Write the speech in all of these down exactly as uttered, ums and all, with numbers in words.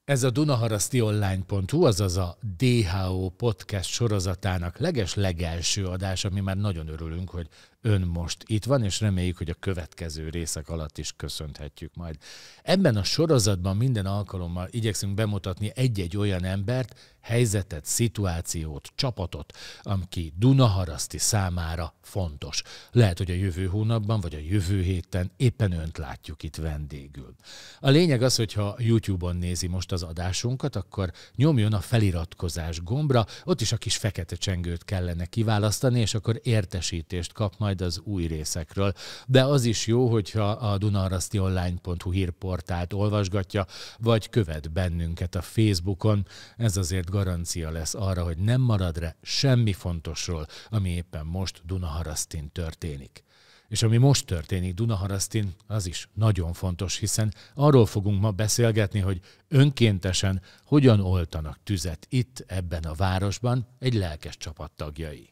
Ez a dunaharasztionline pont hu, azaz a dé há o podcast sorozatának leges-legelső adás, ami már nagyon örülünk, hogy ön most itt van, és reméljük, hogy a következő részek alatt is köszönhetjük majd. Ebben a sorozatban minden alkalommal igyekszünk bemutatni egy-egy olyan embert, helyzetet, szituációt, csapatot, aki Dunaharaszti számára fontos. Lehet, hogy a jövő hónapban, vagy a jövő héten éppen önt látjuk itt vendégül. A lényeg az, hogyha YouTube-on nézi most az adásunkat, akkor nyomjon a feliratkozás gombra, ott is a kis fekete csengőt kellene kiválasztani, és akkor értesítést kap majd az új részekről. De az is jó, hogyha a dunaharasztionline pont hu hírportált olvasgatja, vagy követ bennünket a Facebookon. Ez azért garancia lesz arra, hogy nem marad rá semmi fontosról, ami éppen most Dunaharasztin történik. És ami most történik Dunaharasztin, az is nagyon fontos, hiszen arról fogunk ma beszélgetni, hogy önkéntesen hogyan oltanak tüzet itt, ebben a városban egy lelkes csapat tagjai.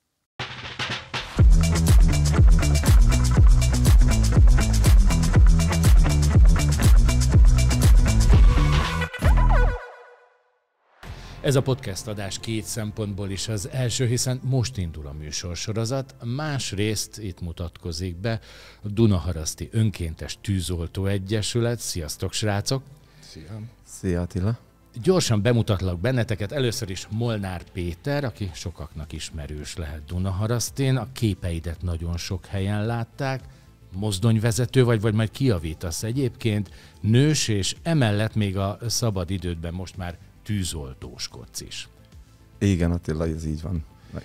Ez a podcast adás két szempontból is az első, hiszen most indul a műsorsorozat. Másrészt itt mutatkozik be a Dunaharaszti Önkéntes Tűzoltó Egyesület. Sziasztok, srácok! Szia! Szia, Attila! Gyorsan bemutatlak benneteket. Először is Molnár Péter, aki sokaknak ismerős lehet Dunaharasztin. A képeidet nagyon sok helyen látták. Mozdonyvezető vagy, vagy majd kijavítasz egyébként. Nős, és emellett még a szabad idődben most már tűzoltóskodsz is. Igen, Attila, ez így van.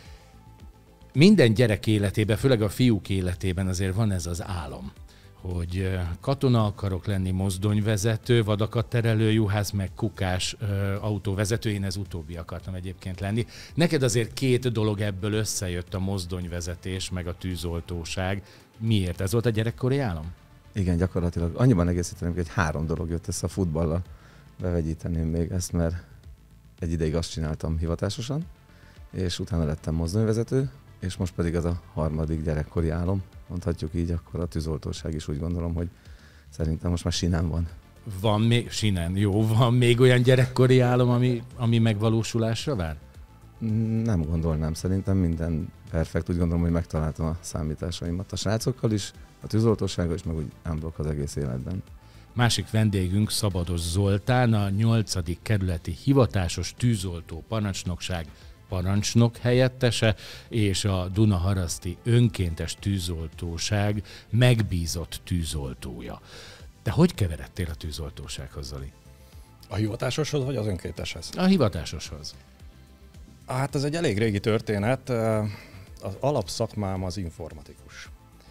Minden gyerek életében, főleg a fiúk életében azért van ez az álom, hogy katona akarok lenni, mozdonyvezető, vadakat terelő juhász, meg kukás ö, autóvezető, én ez utóbbi akartam egyébként lenni. Neked azért két dolog ebből összejött, a mozdonyvezetés, meg a tűzoltóság. Miért? Ez volt a gyerekkori álom? Igen, gyakorlatilag annyiban egészíteném, hogy három dolog jött össze a futballal. Bevegyíteném még ezt, mert egy ideig azt csináltam hivatásosan, és utána lettem mozdonyvezető, és most pedig az a harmadik gyerekkori álom, mondhatjuk így, akkor a tűzoltóság is úgy gondolom, hogy szerintem most már sinen van. Van még, sinen, jó, van még olyan gyerekkori álom, ami, ami megvalósulásra vár? Nem gondolnám, szerintem minden perfekt, úgy gondolom, hogy megtaláltam a számításaimat a srácokkal is, a tűzoltósággal is, meg úgy unblock az egész életben. Másik vendégünk Szabados Zoltán, a nyolcadik kerületi hivatásos tűzoltó parancsnokság parancsnok helyettese, és a Dunaharaszti Önkéntes Tűzoltóság megbízott tűzoltója. De hogy keveredtél a tűzoltósághoz, Zoli? A hivatásoshoz vagy az önkénteshez? A hivatásoshoz. Hát ez egy elég régi történet. Az alapszakmám az informatikus.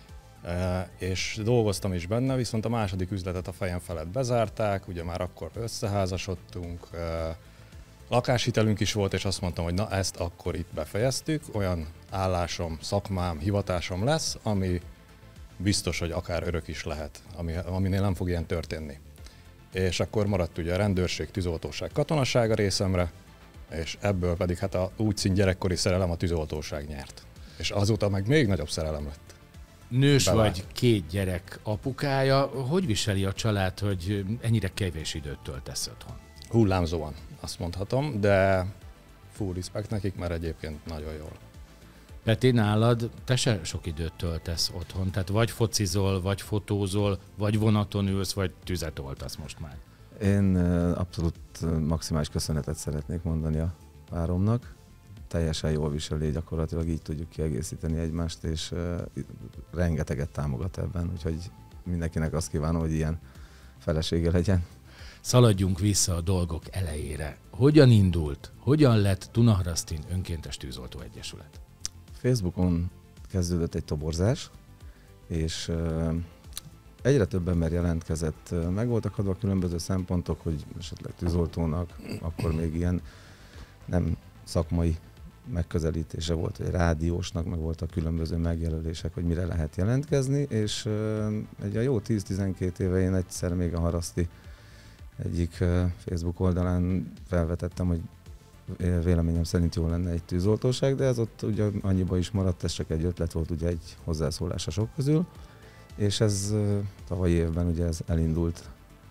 És dolgoztam is benne, viszont a második üzletet a fejem felett bezárták, ugye már akkor összeházasodtunk, lakáshitelünk is volt, és azt mondtam, hogy na ezt akkor itt befejeztük, olyan állásom, szakmám, hivatásom lesz, ami biztos, hogy akár örök is lehet, ami, aminél nem fog ilyen történni. És akkor maradt ugye a rendőrség, tűzoltóság, katonaság a részemre, és ebből pedig hát a úgy szint gyerekkori szerelem a tűzoltóság nyert. És azóta meg még nagyobb szerelem lett. Nős Bele. vagy, két gyerek apukája. Hogy viseli a család, hogy ennyire kevés időt töltesz otthon? Hullámzóan, azt mondhatom, de full respect nekik, mert egyébként nagyon jól. Peti, nálad te se sok időt töltesz otthon, tehát vagy focizol, vagy fotózol, vagy vonaton ülsz, vagy tüzet oltasz most már. Én abszolút maximális köszönetet szeretnék mondani a páromnak. Teljesen jól viseli, gyakorlatilag így tudjuk kiegészíteni egymást, és uh, rengeteget támogat ebben, úgyhogy mindenkinek azt kívánom, hogy ilyen felesége legyen. Szaladjunk vissza a dolgok elejére. Hogyan indult, hogyan lett Dunaharasztin Önkéntes Tűzoltó Egyesület? Facebookon kezdődött egy toborzás, és uh, egyre több ember jelentkezett. Meg voltak adva különböző szempontok, hogy esetleg tűzoltónak, akkor még ilyen nem szakmai megközelítése volt, hogy rádiósnak, meg voltak különböző megjelölések, hogy mire lehet jelentkezni, és uh, egy a jó tíz-tizenkét éve én egyszer még a Haraszti egyik uh, Facebook oldalán felvetettem, hogy véleményem szerint jó lenne egy tűzoltóság, de ez ott ugye annyiba is maradt, ez csak egy ötlet volt, ugye egy hozzászólás a sok közül, és ez uh, tavalyi évben ugye ez elindult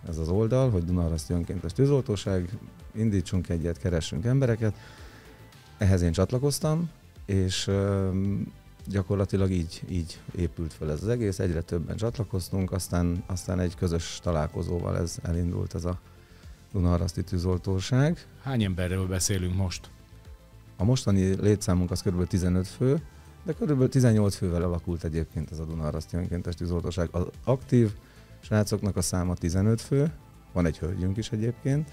ez az oldal, hogy Dunaharaszti Önkéntes Tűzoltóság, indítsunk egyet, keressünk embereket. Ehhez én csatlakoztam, és gyakorlatilag így, így épült fel ez az egész, egyre többen csatlakoztunk, aztán, aztán egy közös találkozóval ez elindult ez a Dunaharaszti Tűzoltóság. Hány emberről beszélünk most? A mostani létszámunk az kb. tizenöt fő, de kb. tizennyolc fővel alakult egyébként ez a Dunaharaszti Önkéntes Tűzoltóság. Az aktív srácoknak a száma tizenöt fő, van egy hölgyünk is egyébként.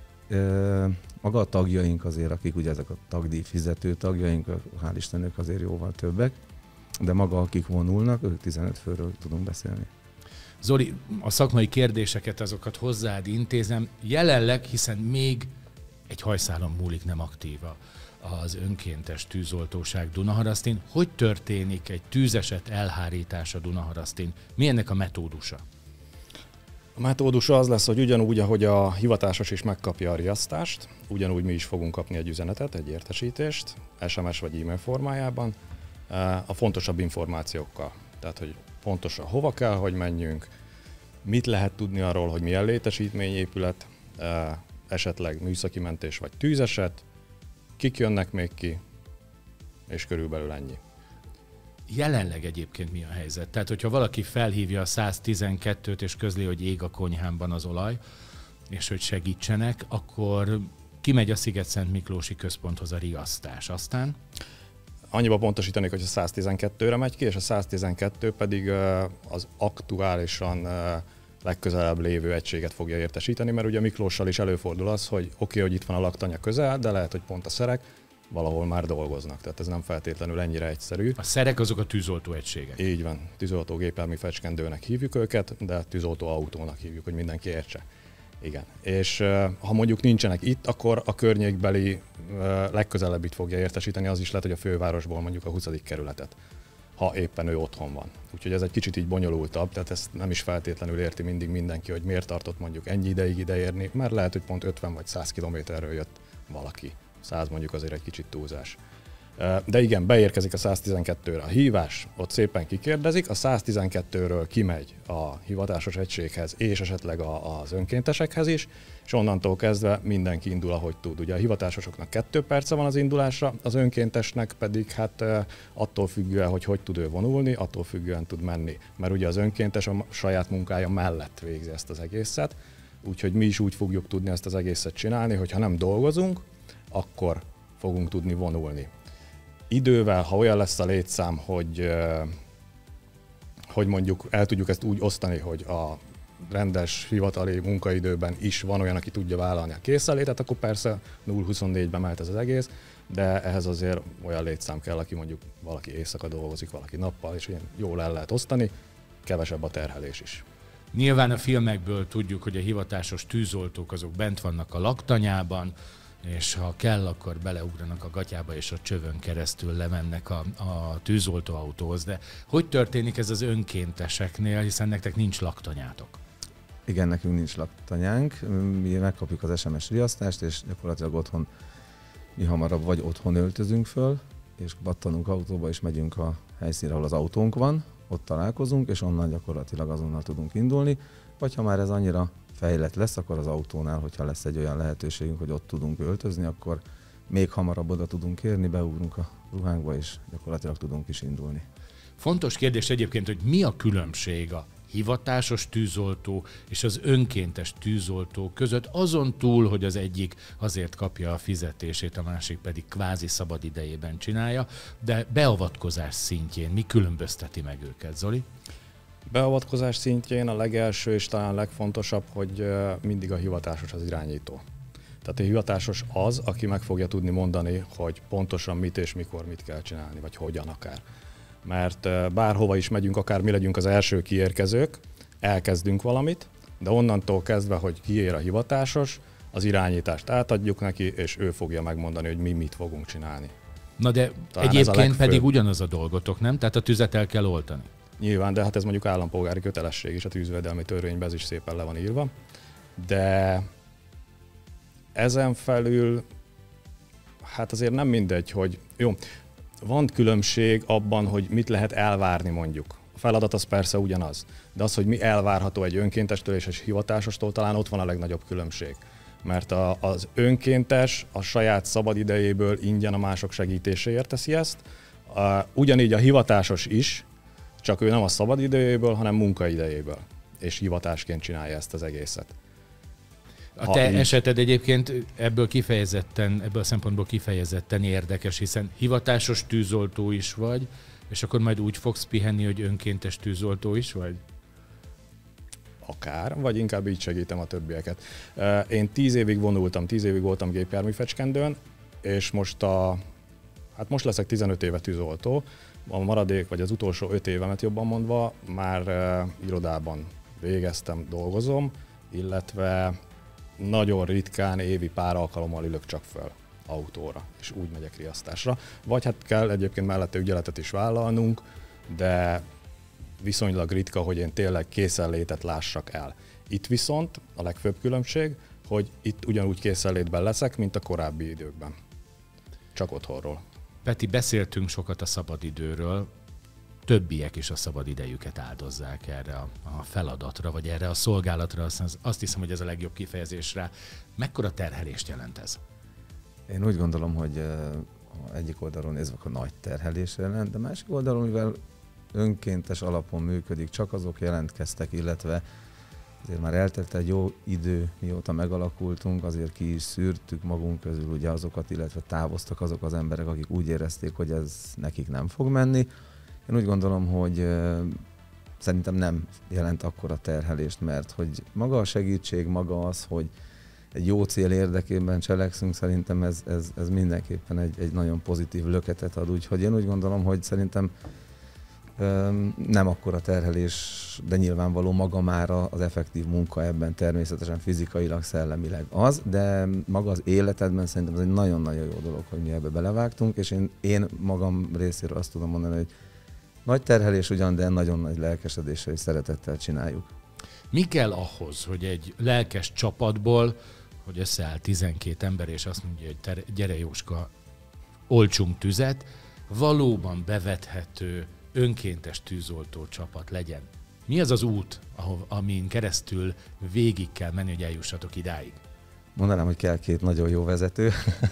Maga a tagjaink azért, akik ugye ezek a tagdíj fizető tagjaink, hál' Istennek azért jóval többek, de maga akik vonulnak, ők tizenöt főről tudunk beszélni. Zoli, a szakmai kérdéseket, azokat hozzád intézem. Jelenleg, hiszen még egy hajszálon múlik, nem aktíva az önkéntes tűzoltóság Dunaharasztin. Hogy történik egy tűzeset elhárítása Dunaharasztin? Mi ennek a metódusa? A metódusa az lesz, hogy ugyanúgy, ahogy a hivatásos is megkapja a riasztást, ugyanúgy mi is fogunk kapni egy üzenetet, egy értesítést, es em es vagy e-mail formájában, a fontosabb információkkal. Tehát, hogy pontosan hova kell, hogy menjünk, mit lehet tudni arról, hogy milyen létesítményépület, esetleg műszaki mentés vagy tűzeset, kik jönnek még ki, és körülbelül ennyi. Jelenleg egyébként mi a helyzet? Tehát, hogyha valaki felhívja a száztizenkettőt és közli, hogy ég a konyhámban az olaj, és hogy segítsenek, akkor kimegy a Sziget-Szent Miklósi Központhoz a riasztás. Aztán? Annyiba pontosítanék, hogy a száztizenkettőre megy ki, és a száztizenkettő pedig az aktuálisan legközelebb lévő egységet fogja értesíteni, mert ugye Miklóssal is előfordul az, hogy oké, okay, hogy itt van a laktanya közel, de lehet, hogy pont a szerek valahol már dolgoznak, tehát ez nem feltétlenül ennyire egyszerű. A szerek azok a tűzoltó egységek. Így van, tűzoltógépelmi fecskendőnek hívjuk őket, de tűzoltó autónak hívjuk, hogy mindenki értse. Igen. És ha mondjuk nincsenek itt, akkor a környékbeli legközelebb itt fogja értesíteni, az is lehet, hogy a fővárosból mondjuk a huszadik kerületet, ha éppen ő otthon van. Úgyhogy ez egy kicsit így bonyolultabb, tehát ezt nem is feltétlenül érti mindig mindenki, hogy miért tartott mondjuk ennyi ideig ideérni, mert lehet, hogy pont ötven vagy száz kilométerről jött valaki. száz mondjuk azért egy kicsit túlzás. De igen, beérkezik a száztizenkettőre a hívás, ott szépen kikérdezik, a száztizenkettőről kimegy a hivatásos egységhez és esetleg a, az önkéntesekhez is, és onnantól kezdve mindenki indul, ahogy tud. Ugye a hivatásosoknak kettő perce van az indulásra, az önkéntesnek pedig hát attól függően, hogy hogy tud ő vonulni, attól függően tud menni. Mert ugye az önkéntes a saját munkája mellett végzi ezt az egészet, úgyhogy mi is úgy fogjuk tudni ezt az egészet csinálni, hogy ha nem dolgozunk, akkor fogunk tudni vonulni. Idővel, ha olyan lesz a létszám, hogy, hogy mondjuk el tudjuk ezt úgy osztani, hogy a rendes hivatali munkaidőben is van olyan, aki tudja vállalni a készenlétet, akkor persze nulla huszonnégyben mehet ez az egész, de ehhez azért olyan létszám kell, aki mondjuk valaki éjszaka dolgozik, valaki nappal, és ilyen jól el lehet osztani, kevesebb a terhelés is. Nyilván a filmekből tudjuk, hogy a hivatásos tűzoltók azok bent vannak a laktanyában, és ha kell, akkor beleugranak a gatyába, és a csövön keresztül lemennek a, a tűzoltóautóhoz. De hogy történik ez az önkénteseknél, hiszen nektek nincs laktanyátok? Igen, nekünk nincs laktanyánk. Mi megkapjuk az es em es riasztást, és gyakorlatilag otthon, mi hamarabb vagy otthon öltözünk föl, és battanunk autóba, és megyünk a helyszínre, ahol az autónk van, ott találkozunk, és onnan gyakorlatilag azonnal tudunk indulni. Vagy ha már ez annyira fejlett lesz, akkor az autónál, hogyha lesz egy olyan lehetőségünk, hogy ott tudunk öltözni, akkor még hamarabb oda tudunk érni, beugrunk a ruhánkba, és gyakorlatilag tudunk is indulni. Fontos kérdés egyébként, hogy mi a különbség a hivatásos tűzoltó és az önkéntes tűzoltó között, azon túl, hogy az egyik azért kapja a fizetését, a másik pedig kvázi szabad idejében csinálja, de beavatkozás szintjén mi különbözteti meg őket, Zoli? Beavatkozás szintjén a legelső és talán legfontosabb, hogy mindig a hivatásos az irányító. Tehát a hivatásos az, aki meg fogja tudni mondani, hogy pontosan mit és mikor mit kell csinálni, vagy hogyan akár. Mert bárhova is megyünk, akár mi legyünk az első kiérkezők, elkezdünk valamit, de onnantól kezdve, hogy kiér a hivatásos, az irányítást átadjuk neki, és ő fogja megmondani, hogy mi mit fogunk csinálni. Na de talán egyébként pedig ugyanaz a dolgotok, nem? Tehát a tüzet el kell oltani. Nyilván, de hát ez mondjuk állampolgári kötelesség is, a tűzvédelmi törvényben ez is szépen le van írva. De ezen felül, hát azért nem mindegy, hogy jó, van különbség abban, hogy mit lehet elvárni mondjuk a feladat az persze ugyanaz. De az, hogy mi elvárható egy önkéntestől és egy hivatásostól, talán ott van a legnagyobb különbség. Mert a, az önkéntes a saját szabad idejéből ingyen a mások segítéséért teszi ezt, a, ugyanígy a hivatásos is, csak ő nem a szabad idejéből, hanem munkaidejéből, és hivatásként csinálja ezt az egészet. A te így... eseted egyébként ebből kifejezetten, ebből a szempontból kifejezetten érdekes, hiszen hivatásos tűzoltó is vagy, és akkor majd úgy fogsz pihenni, hogy önkéntes tűzoltó is vagy? Akár, vagy inkább így segítem a többieket. Én tíz évig vonultam, tíz évig voltam gépjárműfecskendőn, és most a, hát most leszek tizenöt éve tűzoltó, a maradék, vagy az utolsó öt évemet jobban mondva, már irodában végeztem, dolgozom, illetve nagyon ritkán évi pár alkalommal ülök csak föl autóra, és úgy megyek riasztásra. Vagy hát kell egyébként mellette ügyeletet is vállalnunk, de viszonylag ritka, hogy én tényleg készenlétet lássak el. Itt viszont a legfőbb különbség, hogy itt ugyanúgy készenlétben leszek, mint a korábbi időkben. Csak otthonról. Peti, beszéltünk sokat a szabadidőről, többiek is a szabadidejüket áldozzák erre a, a feladatra, vagy erre a szolgálatra, azt, azt hiszem, hogy ez a legjobb kifejezésre. Mekkora terhelést jelent ez? Én úgy gondolom, hogy uh, egyik oldalon nézve a nagy terhelés jelent, de másik oldalon, mivel önkéntes alapon működik, csak azok jelentkeztek, illetve azért már eltelt egy jó idő, mióta megalakultunk, azért ki is szűrtük magunk közül ugye azokat, illetve távoztak azok az emberek, akik úgy érezték, hogy ez nekik nem fog menni. Én úgy gondolom, hogy uh, szerintem nem jelent akkora terhelést, mert hogy maga a segítség, maga az, hogy egy jó cél érdekében cselekszünk, szerintem ez, ez, ez mindenképpen egy, egy nagyon pozitív löketet ad. Úgyhogy én úgy gondolom, hogy szerintem um, nem akkora terhelés, de nyilvánvaló maga már az effektív munka ebben természetesen fizikailag, szellemileg az, de maga az életedben szerintem ez egy nagyon-nagyon jó dolog, hogy mi ebbe belevágtunk, és én, én magam részéről azt tudom mondani, hogy nagy terhelés ugyan, de nagyon nagy lelkesedéssel és szeretettel csináljuk. Mi kell ahhoz, hogy egy lelkes csapatból, hogy összeáll tizenkét ember, és azt mondja, hogy ter- gyere Jóska, oltsunk tüzet, valóban bevethető, önkéntes tűzoltó csapat legyen? Mi az az út, ahol, amin keresztül végig kell menni, hogy eljussatok idáig? Mondanám, hogy kell két nagyon jó vezető.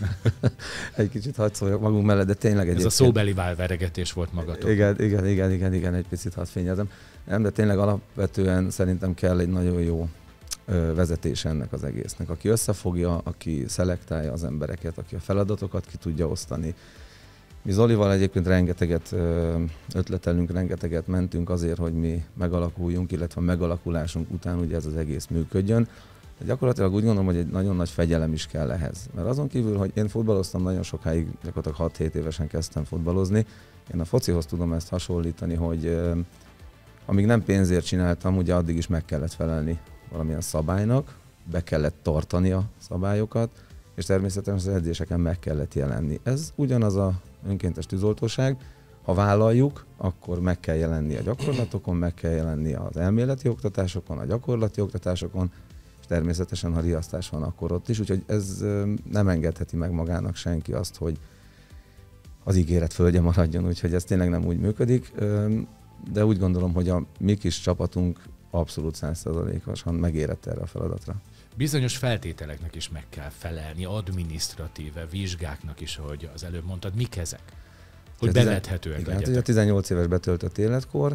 Egy kicsit hadd szóljak magunk mellett, de tényleg egyébként... Ez a szóbeli válveregetés volt magatok. Igen, igen, igen, igen, igen, egy picit hadd fényezem. Nem, de tényleg alapvetően szerintem kell egy nagyon jó vezetés ennek az egésznek, aki összefogja, aki szelektálja az embereket, aki a feladatokat ki tudja osztani. Mi Zolival egyébként rengeteget ötletelünk, rengeteget mentünk azért, hogy mi megalakuljunk, illetve a megalakulásunk után ugye ez az egész működjön. De gyakorlatilag úgy gondolom, hogy egy nagyon nagy fegyelem is kell ehhez. Mert azon kívül, hogy én futballoztam nagyon sokáig, gyakorlatilag hat-hét évesen kezdtem futballozni, én a focihoz tudom ezt hasonlítani, hogy amíg nem pénzért csináltam, ugye addig is meg kellett felelni valamilyen szabálynak, be kellett tartani a szabályokat, és természetesen az edzéseken meg kellett jelenni. Ez ugyanaz a önkéntes tűzoltóság, ha vállaljuk, akkor meg kell jelenni a gyakorlatokon, meg kell jelenni az elméleti oktatásokon, a gyakorlati oktatásokon, és természetesen, ha riasztás van, akkor ott is. Úgyhogy ez nem engedheti meg magának senki azt, hogy az ígéret földje maradjon, úgyhogy ez tényleg nem úgy működik. De úgy gondolom, hogy a mi kis csapatunk abszolút száz százalékosan megérett erre a feladatra. Bizonyos feltételeknek is meg kell felelni, adminisztratíve, vizsgáknak is, ahogy az előbb mondtad. Mik ezek? Hogy bevethetőek igen, legyetek. Hát ugye tizennyolc éves betöltött életkor,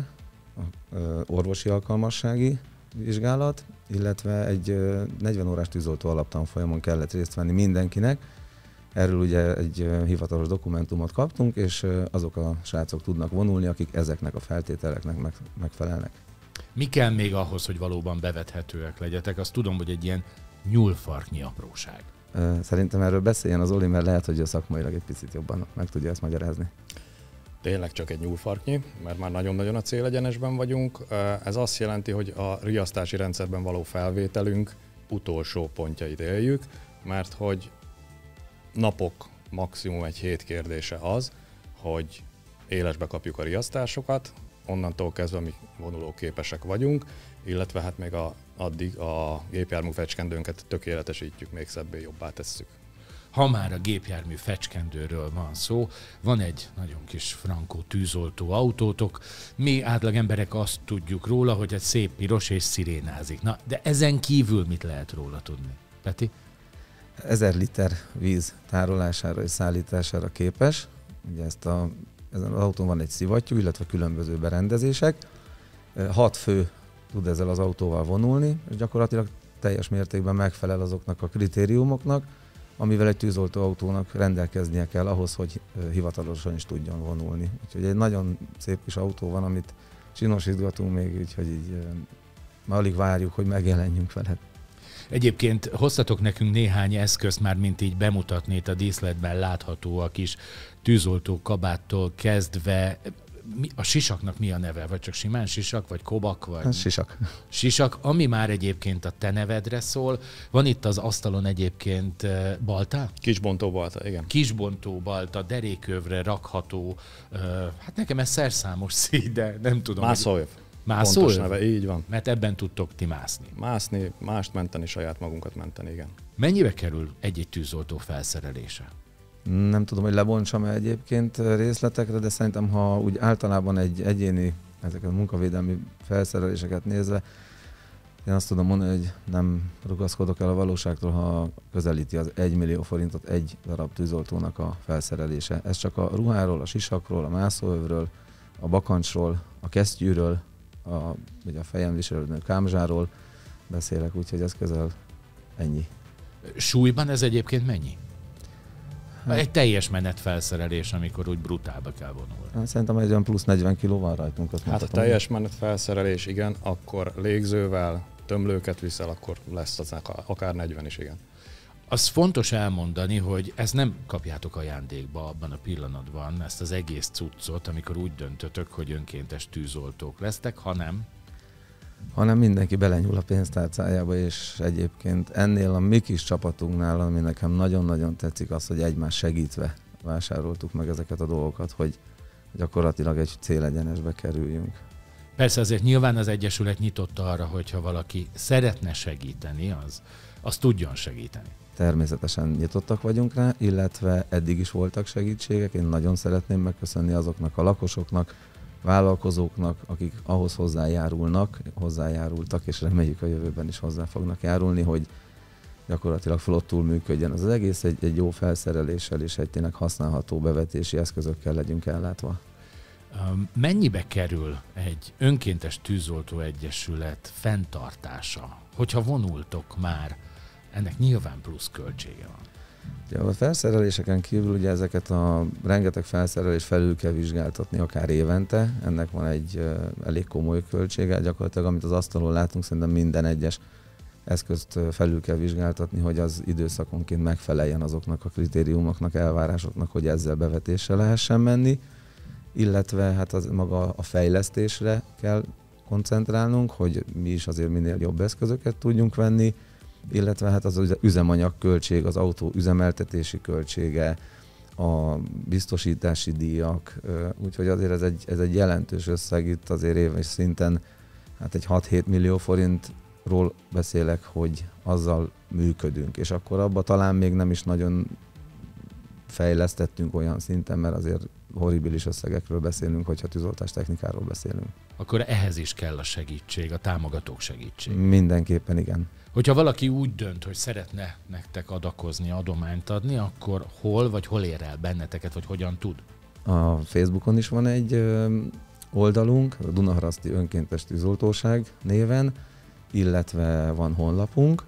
orvosi alkalmassági vizsgálat, illetve egy negyven órás tűzoltó alaptanfolyamon kellett részt venni mindenkinek. Erről ugye egy hivatalos dokumentumot kaptunk, és azok a srácok tudnak vonulni, akik ezeknek a feltételeknek megfelelnek. Mi kell még ahhoz, hogy valóban bevethetőek legyetek? Azt tudom, hogy egy ilyen nyúlfarknyi apróság. Szerintem erről beszéljen az Oli, mert lehet, hogy a szakmailag egy picit jobban meg tudja ezt magyarázni. Tényleg csak egy nyúlfarknyi, mert már nagyon-nagyon a célegyenesben vagyunk. Ez azt jelenti, hogy a riasztási rendszerben való felvételünk utolsó pontjait éljük, mert hogy napok, maximum egy hét kérdése az, hogy élesbe kapjuk a riasztásokat, onnantól kezdve mi vonulóképesek vagyunk, illetve hát még a, addig a gépjármű fecskendőnket tökéletesítjük, még szebbé jobbá tesszük. ha már a gépjármű fecskendőről van szó, van egy nagyon kis frankó tűzoltó autótok. Mi átlag emberek azt tudjuk róla, hogy egy szép piros és szirénázik. Na, de ezen kívül mit lehet róla tudni? Peti? ezer liter víz tárolására és szállítására képes. Ugye ezt a, ezen az autón van egy szivattyú, illetve különböző berendezések. Hat fő tud ezzel az autóval vonulni, és gyakorlatilag teljes mértékben megfelel azoknak a kritériumoknak, amivel egy tűzoltó autónak rendelkeznie kell ahhoz, hogy hivatalosan is tudjon vonulni. Úgyhogy egy nagyon szép kis autó van, amit csinosítgatunk még, úgyhogy így már alig várjuk, hogy megjelenjünk vele. Egyébként hoztatok nekünk néhány eszközt már, mint így bemutatni, itt a díszletben láthatóak is, tűzoltó kabáttól kezdve. A sisaknak mi a neve? Vagy csak simán sisak, vagy kobak? Vagy... Sisak. Sisak, ami már egyébként a te nevedre szól. Van itt az asztalon egyébként balta? Kisbontó balta, igen. Kisbontó balta, derékövre rakható, hát nekem ez szerszámos szíj, de nem tudom. Mászóöv. Mászóöv? Pontos neve, így van. Mert ebben tudtok ti mászni. Mászni, mást menteni, saját magunkat menteni, igen. Mennyibe kerül egy-egy tűzoltó felszerelése? Nem tudom, hogy lebontsam-e egyébként részletekre, de szerintem, ha úgy általában egy egyéni, ezeket a munkavédelmi felszereléseket nézve, én azt tudom mondani, hogy nem rugaszkodok el a valóságtól, ha közelíti az egy millió forintot egy darab tűzoltónak a felszerelése. Ez csak a ruháról, a sisakról, a mászóövről, a bakancsról, a kesztyűről, a, ugye a fejem viselődő kámzsáról beszélek, úgyhogy ez közel ennyi. Súlyban ez egyébként mennyi? Egy teljes menetfelszerelés, amikor úgy brutálba kell vonulni. Szerintem egy olyan plusz negyven kiló van rajtunk. Hát mondhatom. A teljes menetfelszerelés, igen, akkor légzővel, tömlőket viszel, akkor lesz az akár negyven is, igen. Az fontos elmondani, hogy ezt nem kapjátok ajándékba abban a pillanatban, ezt az egész cuccot, amikor úgy döntötök, hogy önkéntes tűzoltók lesztek, hanem... hanem mindenki belenyúl a pénztárcájába, és egyébként ennél a mi kis csapatunknál, ami nekem nagyon-nagyon tetszik, az, hogy egymás segítve vásároltuk meg ezeket a dolgokat, hogy gyakorlatilag egy célegyenesbe kerüljünk. Persze azért nyilván az Egyesület nyitott arra, hogyha valaki szeretne segíteni, az, az tudjon segíteni. Természetesen nyitottak vagyunk rá, illetve eddig is voltak segítségek. Én nagyon szeretném megköszönni azoknak a lakosoknak, vállalkozóknak, akik ahhoz hozzájárulnak, hozzájárultak, és reméljük a jövőben is hozzá fognak járulni, hogy gyakorlatilag flottul működjön az egész, egy, egy jó felszereléssel és egy tényleg használható bevetési eszközökkel legyünk ellátva. Mennyibe kerül egy önkéntes tűzoltó egyesület fenntartása? Hogyha vonultok már, ennek nyilván plusz költsége van. Ugye a felszereléseken kívül ugye ezeket a rengeteg felszerelés felül kell vizsgáltatni akár évente, ennek van egy uh, elég komoly költsége, gyakorlatilag amit az asztalon látunk, szerintem minden egyes eszközt felül kell vizsgáltatni, hogy az időszakonként megfeleljen azoknak a kritériumoknak, elvárásoknak, hogy ezzel bevetésre lehessen menni, illetve hát az maga a fejlesztésre kell koncentrálnunk, hogy mi is azért minél jobb eszközöket tudjunk venni, illetve hát az üzemanyag költség, az autó üzemeltetési költsége, a biztosítási díjak, úgyhogy azért ez egy, ez egy jelentős összeg, itt azért éves szinten hát egy hat-hét millió forintról beszélek, hogy azzal működünk, és akkor abba talán még nem is nagyon fejlesztettünk olyan szinten, mert azért horribilis összegekről beszélünk, hogyha tűzoltás technikáról beszélünk. Akkor ehhez is kell a segítség, a támogatók segítség. Mindenképpen igen. Hogyha valaki úgy dönt, hogy szeretne nektek adakozni, adományt adni, akkor hol vagy hol ér el benneteket, vagy hogyan tud? A Facebookon is van egy oldalunk, a Dunaharaszti Önkéntes Tűzoltóság néven, illetve van honlapunk,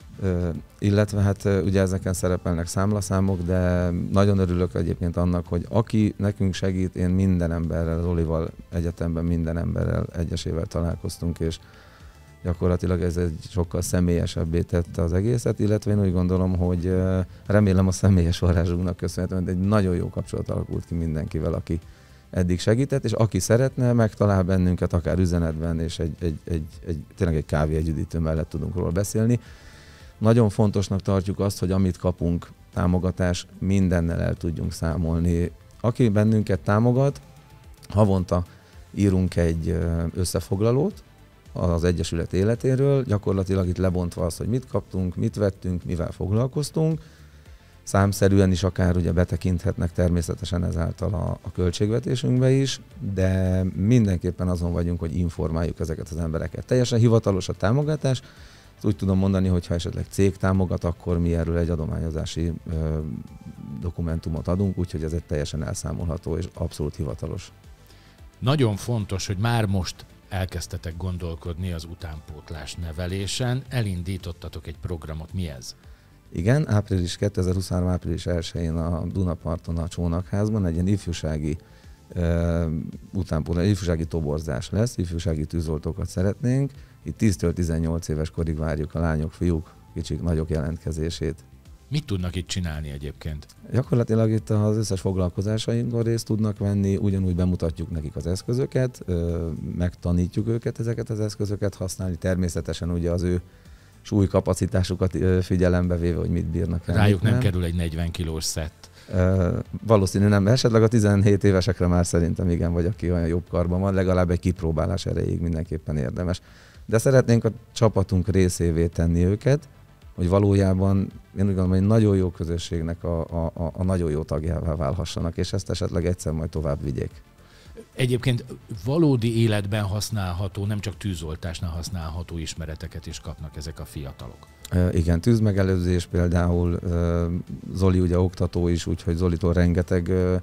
illetve hát ugye ezeken szerepelnek számlaszámok, de nagyon örülök egyébként annak, hogy aki nekünk segít, én minden emberrel, az Olival egyetemben minden emberrel egyesével találkoztunk, és gyakorlatilag ez egy sokkal személyesebbé tette az egészet, illetve én úgy gondolom, hogy remélem a személyes varázsunknak köszönhetően, hogy egy nagyon jó kapcsolat alakult ki mindenkivel, aki eddig segített, és aki szeretne, megtalál bennünket akár üzenetben, és egy, egy, egy, egy, tényleg egy kávé egy üdítő mellett tudunk róla beszélni. Nagyon fontosnak tartjuk azt, hogy amit kapunk, támogatás, mindennel el tudjunk számolni. Aki bennünket támogat, havonta írunk egy összefoglalót az Egyesület életéről, gyakorlatilag itt lebontva az, hogy mit kaptunk, mit vettünk, mivel foglalkoztunk. Számszerűen is akár ugye betekinthetnek természetesen ezáltal a, a költségvetésünkbe is, de mindenképpen azon vagyunk, hogy informáljuk ezeket az embereket. Teljesen hivatalos a támogatás. Úgy tudom mondani, hogy ha esetleg cég támogat, akkor mi erről egy adományozási ö, dokumentumot adunk, úgyhogy ez egy teljesen elszámolható és abszolút hivatalos. Nagyon fontos, hogy már most elkezdtetek gondolkodni az utánpótlás nevelésen, elindítottatok egy programot. Mi ez? Igen, április kétezer-huszonhárom. április elsején a Dunaparton a Csónakházban egy ilyen ifjúsági uh, utánpótlás, ifjúsági toborzás lesz, ifjúsági tűzoltókat szeretnénk. Itt tíztől tizennyolc éves korig várjuk a lányok, fiúk, kicsik, nagyok jelentkezését. Mit tudnak itt csinálni egyébként? Gyakorlatilag itt az összes foglalkozásainkon részt tudnak venni, ugyanúgy bemutatjuk nekik az eszközöket, megtanítjuk őket ezeket az eszközöket használni, természetesen ugye az ő súlykapacitásukat figyelembe véve, hogy mit bírnak el. Rájuk nem, nem kerül egy negyven kilós szett. Valószínű nem, esetleg a tizenhét évesekre már szerintem igen, vagy aki olyan jobb karban van, legalább egy kipróbálás erejéig mindenképpen érdemes. De szeretnénk a csapatunk részévé tenni őket, hogy valójában én úgy gondolom, hogy egy nagyon jó közösségnek a, a, a nagyon jó tagjává válhassanak, és ezt esetleg egyszer majd tovább vigyék. Egyébként valódi életben használható, nem csak tűzoltásnál használható ismereteket is kapnak ezek a fiatalok. E, igen, tűzmegelőzés például, e, Zoli ugye oktató is, úgyhogy Zolitól rengeteg e,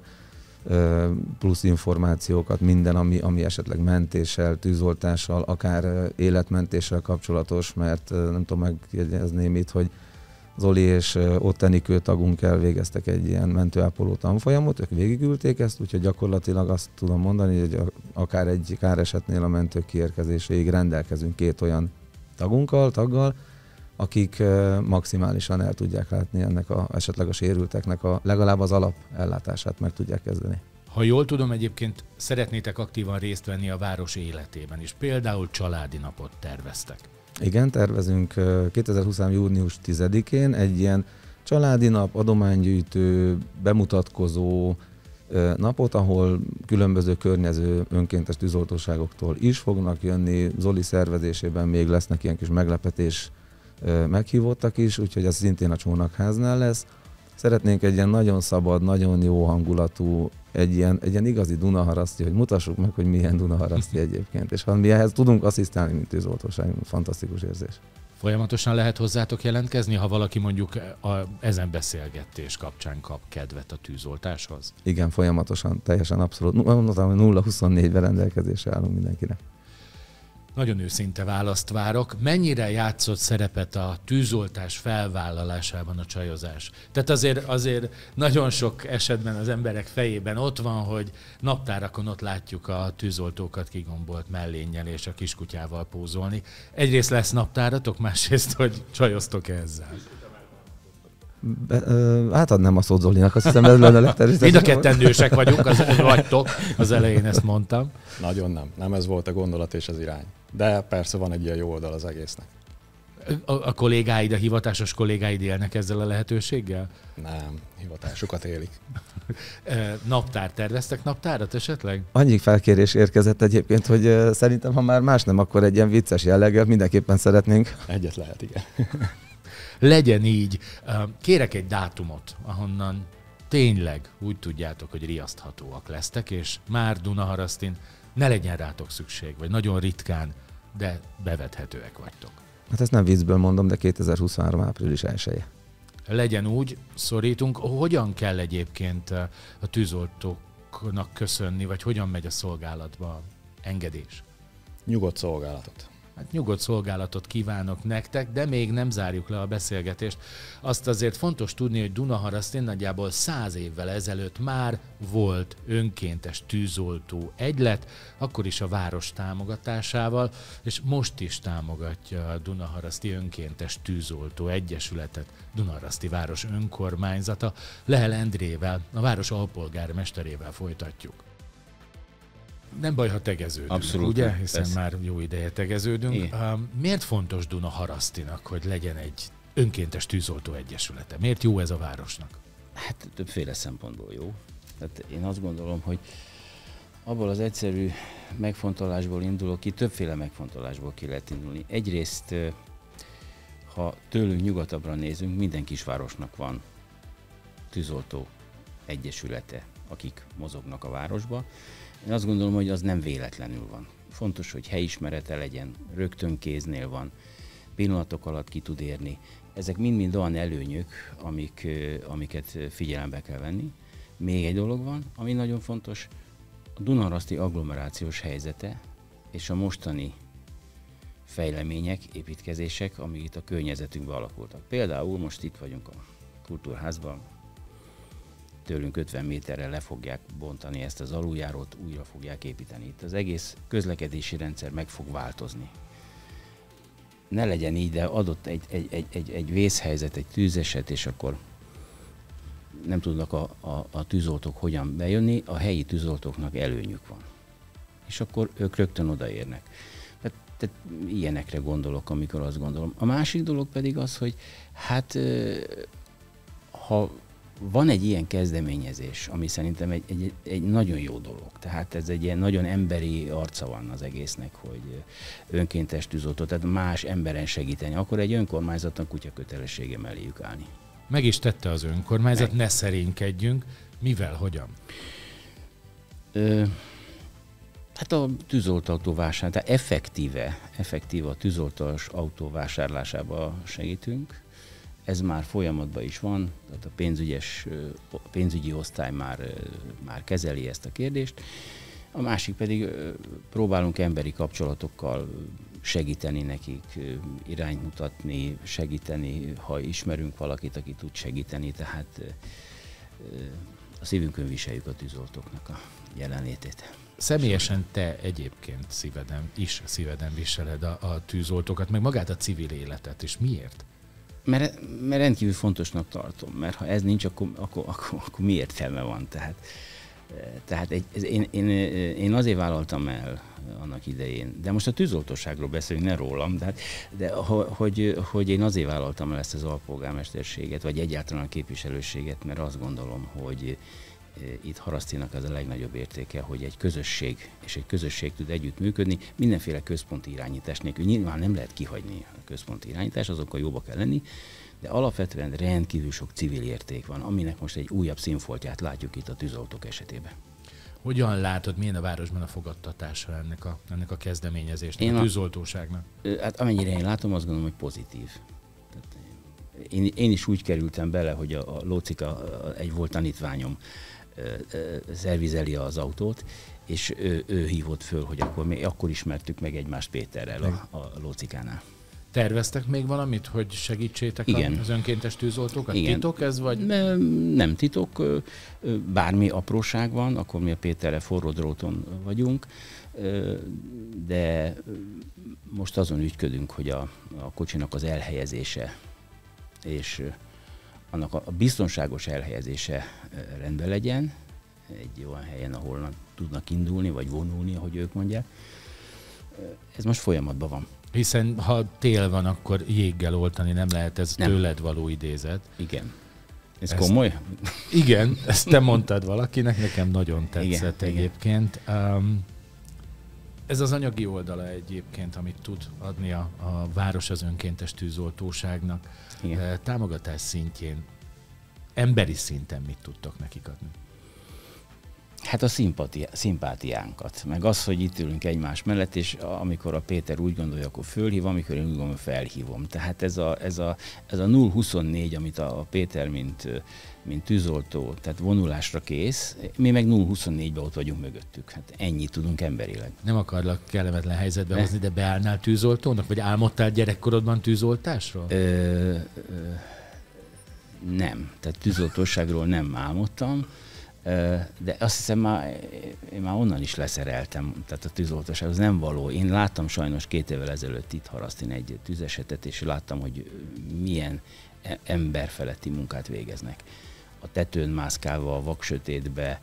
plusz információkat, minden, ami, ami esetleg mentéssel, tűzoltással, akár életmentéssel kapcsolatos, mert nem tudom megjegyezném itt, hogy Zoli és Ott Enikő tagunk elvégeztek egy ilyen mentőápoló tanfolyamot, ők végigülték ezt, úgyhogy gyakorlatilag azt tudom mondani, hogy akár egy káresetnél a mentők kiérkezéséig rendelkezünk két olyan tagunkkal, taggal, akik maximálisan el tudják látni ennek a, esetleg a sérülteknek a legalább az alapellátását meg tudják kezdeni. Ha jól tudom, egyébként szeretnétek aktívan részt venni a város életében is. Például családi napot terveztek. Igen, tervezünk kétezer-huszonhárom. június tizedikén egy ilyen családi nap, adománygyűjtő, bemutatkozó napot, ahol különböző környező önkéntes tűzoltóságoktól is fognak jönni. Zoli szervezésében még lesznek ilyen kis meglepetés meghívottak is, úgyhogy ez szintén a Csónakháznál lesz. Szeretnénk egy ilyen nagyon szabad, nagyon jó hangulatú, egy ilyen, egy ilyen igazi Dunaharaszti, hogy mutassuk meg, hogy milyen Dunaharaszti egyébként. És ha mi ehhez tudunk asszisztálni, mint tűzoltóság, fantasztikus érzés. Folyamatosan lehet hozzátok jelentkezni, ha valaki mondjuk a, ezen beszélgetés kapcsán kap kedvet a tűzoltáshoz? Igen, folyamatosan, teljesen abszolút. Mondtam, hogy nulla huszonnégyben rendelkezésre állunk mindenkinek. Nagyon őszinte választ várok. Mennyire játszott szerepet a tűzoltás felvállalásában a csajozás? Tehát azért, azért nagyon sok esetben az emberek fejében ott van, hogy naptárakon ott látjuk a tűzoltókat kigombolt mellénnyel és a kiskutyával pózolni. Egyrészt lesz naptáratok, másrészt, hogy csajoztok ezzel. Be, ö, átadnám a szót Zolinak, azt hiszem ez lenne a legtermészetesebb. Mind a ketten nősek vagyunk, az, vagytok, az elején ezt mondtam. Nagyon nem. Nem ez volt a gondolat és az irány. De persze van egy ilyen jó oldal az egésznek. A, a kollégáid, a hivatásos kollégáid élnek ezzel a lehetőséggel? Nem, hivatásukat élik. Naptár terveztek naptárat esetleg? Annyi felkérés érkezett egyébként, hogy szerintem, ha már más nem, akkor egy ilyen vicces jelleggel mindenképpen szeretnénk. Egyet lehet, igen. Legyen így. Kérek egy dátumot, ahonnan tényleg úgy tudjátok, hogy riaszthatóak lesztek, és már Dunaharasztin ne legyen rátok szükség, vagy nagyon ritkán, de bevethetőek vagytok. Hát ezt nem viccből mondom, de kétezer-huszonhárom. április elseje. Legyen úgy, szorítunk. Hogyan kell egyébként a tűzoltóknak köszönni, vagy hogyan megy a szolgálatba engedés? Nyugodt szolgálatot. Hát nyugodt szolgálatot kívánok nektek, de még nem zárjuk le a beszélgetést. Azt azért fontos tudni, hogy Dunaharasztin nagyjából száz évvel ezelőtt már volt önkéntes tűzoltó egylet, akkor is a város támogatásával, és most is támogatja a Dunaharaszti Önkéntes Tűzoltó Egyesületet, Dunaharaszti város önkormányzata. Lehel Endrével, a város alpolgármesterével folytatjuk. Nem baj, ha tegeződünk, abszolút, ugye? Hiszen persze. már jó ideje tegeződünk. É. Miért fontos Dunaharasztinak, hogy legyen egy önkéntes tűzoltó egyesülete? Miért jó ez a városnak? Hát többféle szempontból jó. Tehát én azt gondolom, hogy abból az egyszerű megfontolásból indulok ki, többféle megfontolásból ki lehet indulni. Egyrészt, ha tőlünk nyugatabbra nézünk, minden kisvárosnak van tűzoltó egyesülete, akik mozognak a városba. Én azt gondolom, hogy az nem véletlenül van. Fontos, hogy helyismerete legyen, rögtön kéznél van, pillanatok alatt ki tud érni. Ezek mind-mind olyan előnyök, amik, amiket figyelembe kell venni. Még egy dolog van, ami nagyon fontos, a Dunaharaszti agglomerációs helyzete és a mostani fejlemények, építkezések, amik itt a környezetünkben alakultak. Például most itt vagyunk a Kultúrházban, tőlünk ötven méterre le fogják bontani ezt az aluljárót, újra fogják építeni. Itt az egész közlekedési rendszer meg fog változni. Ne legyen így, de adott egy, egy, egy, egy, egy vészhelyzet, egy tűzeset, és akkor nem tudnak a, a, a tűzoltók hogyan bejönni, a helyi tűzoltóknak előnyük van. És akkor ők rögtön odaérnek. Tehát, tehát ilyenekre gondolok, amikor azt gondolom. A másik dolog pedig az, hogy hát ha van egy ilyen kezdeményezés, ami szerintem egy, egy, egy nagyon jó dolog. Tehát ez egy ilyen nagyon emberi arca van az egésznek, hogy önkéntes tűzoltó, tehát más emberen segíteni. Akkor egy önkormányzatnak kutya kötelessége melléjük állni. Meg is tette az önkormányzat, Meg. ne szerénykedjünk. Mivel, hogyan? Ö, hát a tűzoltó vásár, tehát effektíve, effektíve a tűzoltós autó vásárlásába segítünk. Ez már folyamatban is van, tehát a pénzügyes, a pénzügyi osztály már, már kezeli ezt a kérdést. A másik pedig próbálunk emberi kapcsolatokkal segíteni nekik, irányt mutatni, segíteni, ha ismerünk valakit, aki tud segíteni, tehát a szívünkön viseljük a tűzoltóknak a jelenlétét. Személyesen te egyébként szíveden, is szíveden viseled a, a tűzoltókat, meg magát a civil életet, és miért? Mert, mert rendkívül fontosnak tartom, mert ha ez nincs, akkor, akkor, akkor, akkor mi értelme van? Tehát, tehát egy, ez, én, én, én azért vállaltam el annak idején, de most a tűzoltóságról beszélünk, ne rólam, de, de hogy, hogy én azért vállaltam el ezt az alpolgármesterséget, vagy egyáltalán a képviselőséget, mert azt gondolom, hogy itt Harasztinak az a legnagyobb értéke, hogy egy közösség, és egy közösség tud együtt működni, mindenféle központi irányítás nélkül. Nyilván nem lehet kihagyni a központi irányítás, azokkal jóba kell lenni, de alapvetően rendkívül sok civil érték van, aminek most egy újabb színfoltját látjuk itt a tűzoltók esetében. Hogyan látod, milyen a városban a fogadtatása ennek a, ennek a kezdeményezésnek, én a tűzoltóságnak? A, hát amennyire én látom, azt gondolom, hogy pozitív. Tehát én, én is úgy kerültem bele, hogy a, a Lócika, egy volt tanítványom, szervizeli az autót, és ő, ő hívott föl, hogy akkor, mi, akkor ismertük meg egymást Péterrel a, a Lócikánál. Terveztek még valamit, hogy segítsétek Igen. az önkéntes tűzoltókat? Igen. Titok ez, vagy? Nem titok, bármi apróság van, akkor mi a Péterrel forró dróton vagyunk, de most azon ügyködünk, hogy a, a kocsinak az elhelyezése és annak a biztonságos elhelyezése rendben legyen, egy olyan helyen, ahol tudnak indulni, vagy vonulni, ahogy ők mondják. Ez most folyamatban van. Hiszen ha tél van, akkor jéggel oltani nem lehet, ez nem. Tőled való idézet. Igen. Ez ezt, komoly? Igen, ezt te mondtad valakinek, nekem nagyon tetszett igen, egyébként. Um, ez az anyagi oldala egyébként, amit tud adni a, a város az önkéntes tűzoltóságnak. Igen. Támogatás szintjén, emberi szinten mit tudtok nekik adni? Hát a szimpati- szimpátiánkat, meg az, hogy itt ülünk egymás mellett, és amikor a Péter úgy gondolja, akkor fölhív, amikor én úgy gondolom, felhívom. Tehát ez a, ez a, ez a nulla huszonnégy, amit a Péter, mint, mint tűzoltó, tehát vonulásra kész, mi meg nulla huszonnégyben ott vagyunk mögöttük. Hát ennyit tudunk emberileg. Nem akarlak kellemetlen helyzetbe ne? hozni, de beállnál tűzoltónak? Vagy álmodtál gyerekkorodban tűzoltásról? Ö, ö, nem. Tehát tűzoltóságról nem álmodtam. De azt hiszem, már, én már onnan is leszereltem, tehát a tűzoltóság az nem való. Én láttam sajnos két évvel ezelőtt itt Harasztin egy tüzesetet, és láttam, hogy milyen emberfeletti munkát végeznek. A tetőn mászkálva, a vaksötétbe,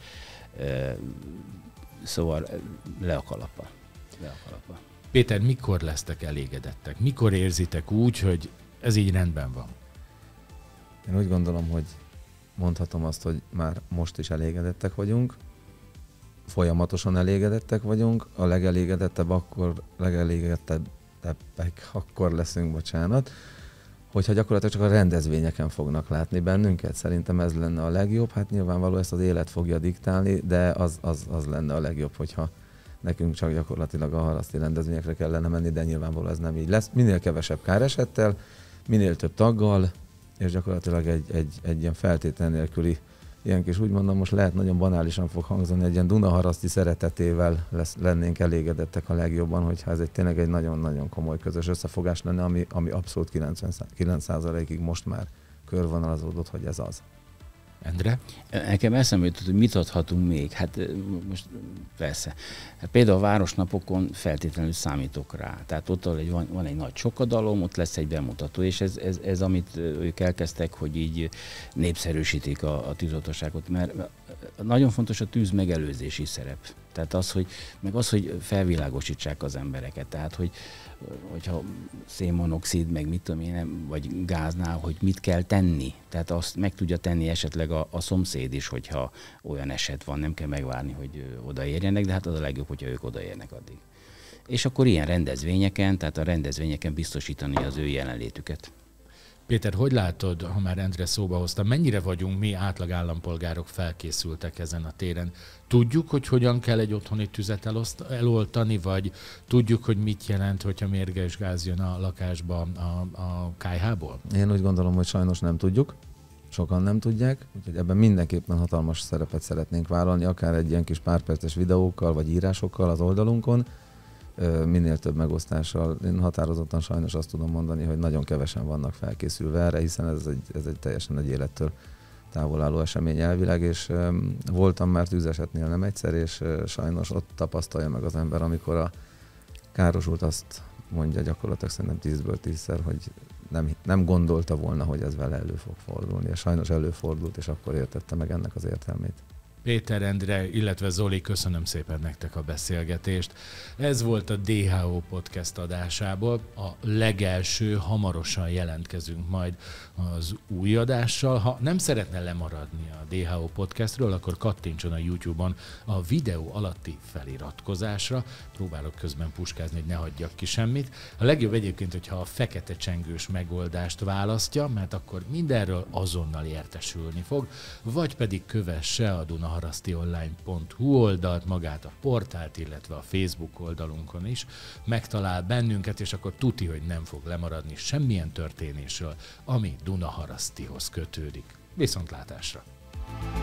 szóval le a kalappa. Le a kalappa. Péter, mikor lesztek elégedettek? Mikor érzitek úgy, hogy ez így rendben van? Én úgy gondolom, hogy mondhatom azt, hogy már most is elégedettek vagyunk, folyamatosan elégedettek vagyunk, a legelégedettebb akkor, legelégedettebbek akkor leszünk, bocsánat, hogyha gyakorlatilag csak a rendezvényeken fognak látni bennünket. Szerintem ez lenne a legjobb. Hát nyilvánvaló ezt az élet fogja diktálni, de az, az, az lenne a legjobb, hogyha nekünk csak gyakorlatilag a haraszti rendezvényekre kellene menni, de nyilvánvaló ez nem így lesz. Minél kevesebb káresettel, minél több taggal, és gyakorlatilag egy, egy, egy ilyen feltétel nélküli, ilyen kis úgy mondom, most lehet nagyon banálisan fog hangzani, egy ilyen Dunaharaszti szeretetével lesz, lennénk elégedettek a legjobban, hogyha ez egy tényleg egy nagyon-nagyon komoly közös összefogás lenne, ami, ami abszolút kilencvenkilenc százalékig most már körvonalazódott, hogy ez az. Endre? Nekem eszembe jutott, hogy mit adhatunk még. Hát most persze. Hát például a városnapokon feltétlenül számítok rá. Tehát ott egy, van, van egy nagy sokadalom, ott lesz egy bemutató, és ez, ez, ez amit ők elkezdtek, hogy így népszerűsítik a, a tűzoltóságot, mert nagyon fontos a tűz megelőzési szerep. Tehát az, hogy, meg az, hogy felvilágosítsák az embereket. Tehát, hogy hogyha szénmonoxid, meg mit tudom én, vagy gáznál, hogy mit kell tenni. Tehát azt meg tudja tenni esetleg a, a szomszéd is, hogyha olyan eset van, nem kell megvárni, hogy odaérjenek, de hát az a legjobb, hogyha ők odaérnek addig. És akkor ilyen rendezvényeken, tehát a rendezvényeken biztosítani az ő jelenlétüket. Péter, hogy látod, ha már Endre szóba hoztam, mennyire vagyunk mi átlag állampolgárok felkészültek ezen a téren? Tudjuk, hogy hogyan kell egy otthoni tüzet eloszt, eloltani, vagy tudjuk, hogy mit jelent, hogyha mérges gáz jön a lakásba a, a kályhából? Én úgy gondolom, hogy sajnos nem tudjuk. Sokan nem tudják, úgyhogy ebben mindenképpen hatalmas szerepet szeretnénk vállalni, akár egy ilyen kis párperces videókkal, vagy írásokkal az oldalunkon, minél több megosztással. Én határozottan sajnos azt tudom mondani, hogy nagyon kevesen vannak felkészülve erre, hiszen ez egy, ez egy teljesen egy élettől távol álló esemény elvileg, és um, voltam már tűzesetnél nem egyszer, és uh, sajnos ott tapasztalja meg az ember, amikor a károsult azt mondja gyakorlatilag szerintem tízből tízszer, hogy nem, nem gondolta volna, hogy ez vele elő fog fordulni, és sajnos előfordult, és akkor értette meg ennek az értelmét. Péter, Endre, illetve Zoli, köszönöm szépen nektek a beszélgetést. Ez volt a dé há o Podcast adásából. A legelső, hamarosan jelentkezünk majd az új adással. Ha nem szeretne lemaradni a dé há o Podcastről, akkor kattintson a YouTube-on a videó alatti feliratkozásra. Próbálok közben puskázni, hogy ne hagyjak ki semmit. A legjobb egyébként, hogyha a fekete csengős megoldást választja, mert akkor mindenről azonnal értesülni fog, vagy pedig kövesse a dunaharasztionline pont hu oldalt, magát a portált, illetve a Facebook oldalunkon is megtalál bennünket, és akkor tuti, hogy nem fog lemaradni semmilyen történésről, ami Dunaharasztihoz kötődik. Viszontlátásra!